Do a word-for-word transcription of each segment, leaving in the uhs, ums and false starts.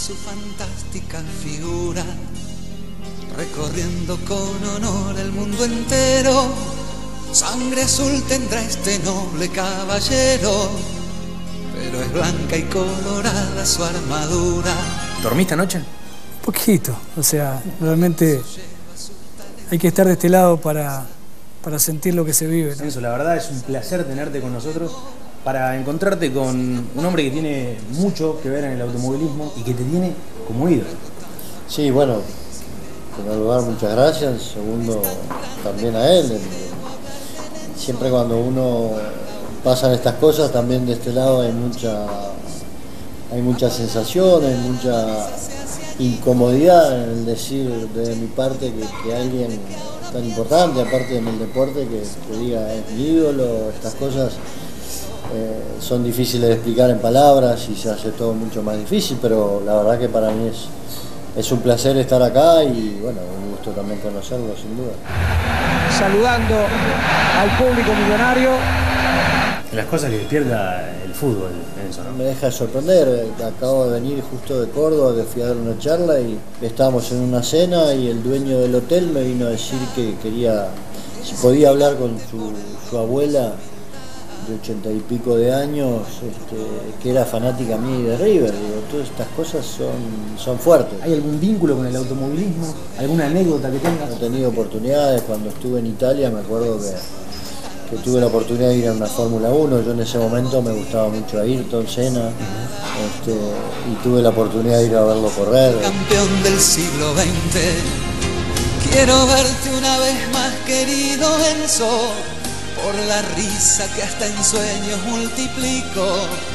su fantástica figura, recorriendo con honor el mundo entero. Sangre azul tendrá este noble caballero, pero es blanca y colorada su armadura. ¿Dormiste anoche? Poquito, o sea, realmente hay que estar de este lado para, para sentir lo que se vive, ¿no? Eso, la verdad es un placer tenerte con nosotros para encontrarte con un hombre que tiene mucho que ver en el automovilismo y que te tiene como ídolo. Sí, bueno, en primer lugar muchas gracias, segundo también a él. Siempre cuando uno pasan estas cosas, también de este lado hay mucha, hay mucha sensación, hay mucha incomodidad en el decir de mi parte que, que alguien tan importante, aparte en el deporte, que, que diga es mi ídolo. Estas cosas eh, son difíciles de explicar en palabras y se hace todo mucho más difícil, pero la verdad que para mí es, es un placer estar acá y bueno, un gusto también conocerlo, sin duda. Saludando al público millonario. Las cosas que despierta el fútbol, Enzo, ¿no? Me deja de sorprender. Acabo de venir justo de Córdoba, que fui a dar una charla y estábamos en una cena y el dueño del hotel me vino a decir que quería, si podía hablar con su, su abuela de ochenta y pico de años, este, que era fanática mía y de River. Digo, todas estas cosas son, son fuertes. ¿Hay algún vínculo con el automovilismo? ¿Alguna anécdota que tengas? He tenido oportunidades. Cuando estuve en Italia me acuerdo que que tuve la oportunidad de ir a una Fórmula uno, yo en ese momento me gustaba mucho Ayrton Senna, uh-huh. este, y tuve la oportunidad de ir a verlo correr. Campeón del siglo veinte, quiero verte una vez más, querido Enzo, por la risa que hasta en sueños multiplico.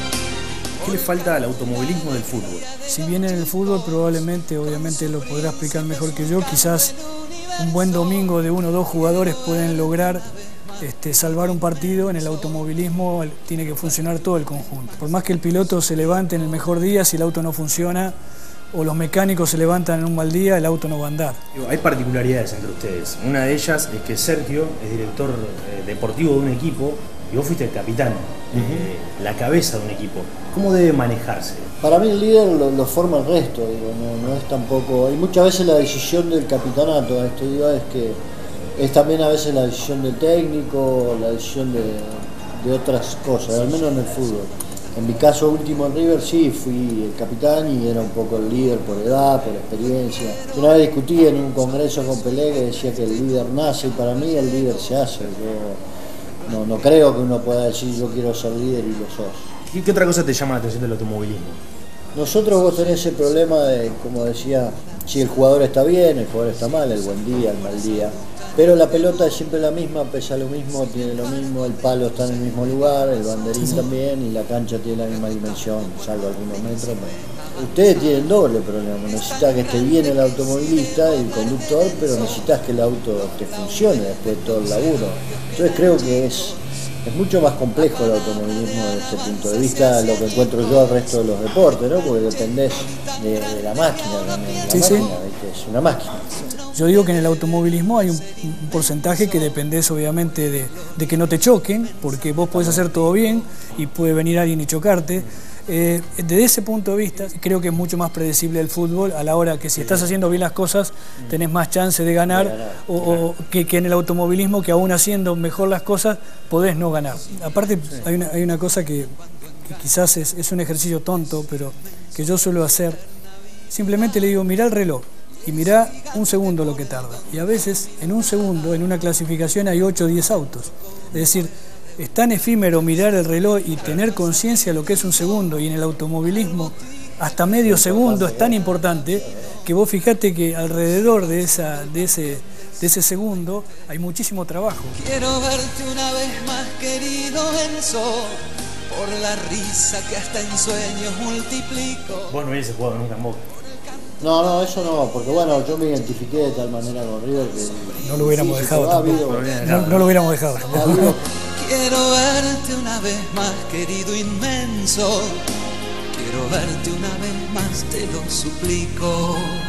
¿Qué le falta al automovilismo del fútbol? Si bien en el fútbol probablemente, obviamente lo podrá explicar mejor que yo, quizás un buen domingo de uno o dos jugadores pueden lograr Este, salvar un partido. En el automovilismo tiene que funcionar todo el conjunto. Por más que el piloto se levante en el mejor día, si el auto no funciona, o los mecánicos se levantan en un mal día, el auto no va a andar. Hay particularidades entre ustedes. Una de ellas es que Sergio es director eh, deportivo de un equipo y vos fuiste el capitán, uh-huh. eh, la cabeza de un equipo. ¿Cómo debe manejarse? Para mí el líder lo, lo forma el resto, digo, no, no es tampoco... Y muchas veces la decisión del capitanato, esto digo, es que es también a veces la decisión del técnico, la decisión de, de otras cosas, al menos en el fútbol. En mi caso último en River sí, fui el capitán y era un poco el líder por edad, por experiencia. Una vez discutí en un congreso con Pelé que decía que el líder nace y para mí el líder se hace. Yo no, no creo que uno pueda decir yo quiero ser líder y lo sos. ¿Y qué otra cosa te llama la atención del automovilismo? Nosotros vos tenés ese problema de, como decía, si el jugador está bien, el jugador está mal, el buen día, el mal día. Pero la pelota es siempre la misma, pesa lo mismo, tiene lo mismo, el palo está en el mismo lugar, el banderín también y la cancha tiene la misma dimensión, salvo algunos metros. Ustedes tienen doble problema, necesitas que esté bien el automovilista y el conductor, pero necesitas que el auto te funcione después de todo el laburo. Entonces creo que es, es mucho más complejo el automovilismo desde este punto de vista, lo que encuentro yo al resto de los deportes, ¿no? Porque dependés de, de la máquina también, la sí, máquina, sí. es una máquina. Yo digo que en el automovilismo hay un, un porcentaje que dependés obviamente de, de que no te choquen, porque vos podés hacer todo bien y puede venir alguien y chocarte. Eh, desde ese punto de vista creo que es mucho más predecible el fútbol, a la hora que si estás haciendo bien las cosas tenés más chance de ganar, o, o que, que en el automovilismo, que aún haciendo mejor las cosas podés no ganar. Aparte hay una, hay una cosa que, que quizás es, es un ejercicio tonto, pero que yo suelo hacer. Simplemente le digo, mirá el reloj y mirá un segundo lo que tarda. Y a veces en un segundo, en una clasificación hay ocho o diez autos. Es decir, es tan efímero mirar el reloj y tener conciencia de lo que es un segundo, y en el automovilismo hasta medio segundo es tan importante que vos fijate que alrededor de, esa, de, ese, de ese segundo hay muchísimo trabajo. Quiero verte una vez más, querido Enzo, por la risa que hasta en sueños multiplico. Vos no hubieses jugado nunca en Boca. No, no, eso no, porque bueno, yo me identifiqué de tal manera con River que... No lo hubiéramos físico, dejado ha habido, no, no lo hubiéramos dejado. Ha habido, Quiero verte una vez más, querido inmenso. Quiero verte una vez más, te lo suplico.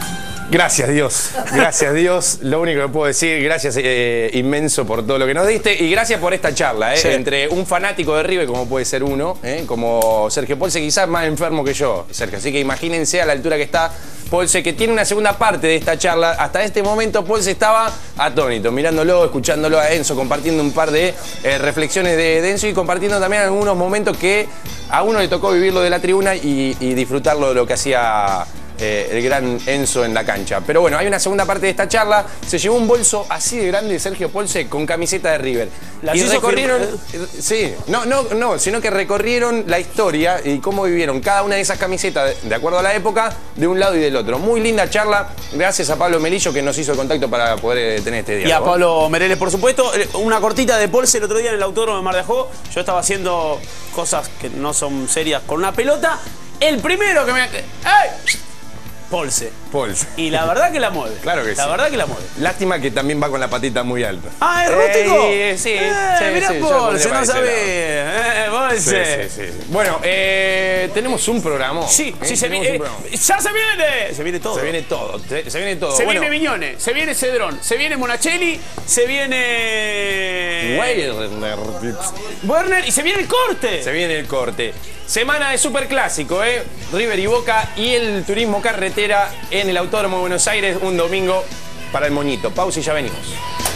Gracias Dios, gracias Dios, lo único que puedo decir, gracias eh, inmenso por todo lo que nos diste y gracias por esta charla, eh, sí. entre un fanático de River como puede ser uno, eh, como Sergio Polse, quizás más enfermo que yo, Sergio, así que imagínense a la altura que está Polse, que tiene una segunda parte de esta charla. Hasta este momento Polse estaba atónito, mirándolo, escuchándolo a Enzo, compartiendo un par de eh, reflexiones de, de Enzo y compartiendo también algunos momentos que a uno le tocó vivirlo de la tribuna y, y disfrutarlo de lo que hacía Eh, el gran Enzo en la cancha. Pero bueno, hay una segunda parte de esta charla. Se llevó un bolso así de grande Sergio Polse con camiseta de River. Las y recorrieron, firma... sí, no, no, no, sino que recorrieron la historia y cómo vivieron cada una de esas camisetas de acuerdo a la época, de un lado y del otro. Muy linda charla. Gracias a Pablo Melillo que nos hizo el contacto para poder tener este diálogo. Y a Pablo Mereles, por supuesto. Una cortita de Polse el otro día en el autódromo de Mar de Ajó. Yo estaba haciendo cosas que no son serias con una pelota. El primero que me... ¡Ay! Polse. Polse. Y la verdad que la mueve. Claro que la sí. La verdad que la mueve. Lástima que también va con la patita muy alta. Ah, ¿es rústico? Eh, sí, eh, sí, mirá sí, Polse, no sabía. Eh, Polse. Sí, sí, sí. Bueno, eh, tenemos un programa. Sí, ¿eh? sí, se viene. Eh, ¡ya se viene! Se viene todo. Se viene todo, se, se viene todo. Se bueno, viene Viñones, se viene Cedrón, se viene Monachelli, se viene... Werner. Werner y se viene el corte. Se viene el corte. Semana de superclásico, ¿eh? River y Boca y el turismo carretera en el Autódromo de Buenos Aires un domingo para el Moñito. Pausa y ya venimos.